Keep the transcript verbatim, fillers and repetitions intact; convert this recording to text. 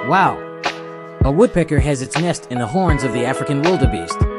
Wow! A woodpecker has its nest in the horns of the African wildebeest.